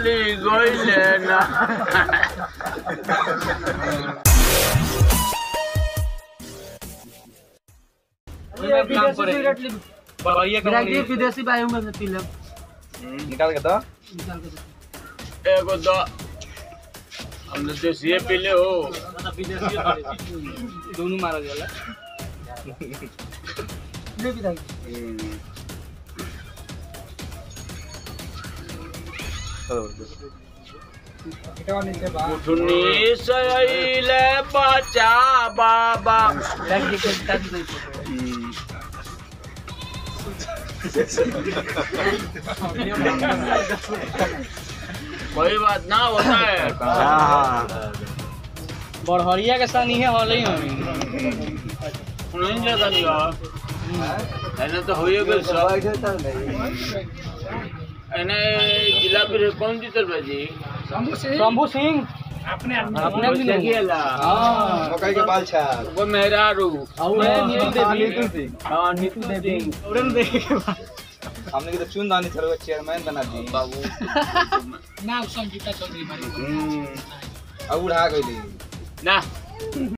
चली गइले ना विदेशी वायु में पी ले निकाल के तो एगो तो हमने देसी पी ले हो विदेशी दोनों मारा जाला ले भी दाई उठनी सैले बचा बाबा कोई बात ना होता है बड़हरिया के संग इहे होले हम नहीं जगह नहीं हो ऐने तो होइए गेल सब ऐने जिला पे कौन जीतल बाजी शंभू सिंह अपने भी देखिएला हां मकई के बाल छा वो मेहरारू नीतू देवी हां नीतू देवी उड़न देखे के बाद हमने के तो चुनदानी थलवा चेयरमैन बना दी बाबू ना संगीता चौधरी मारी अब उड़ा गइली ना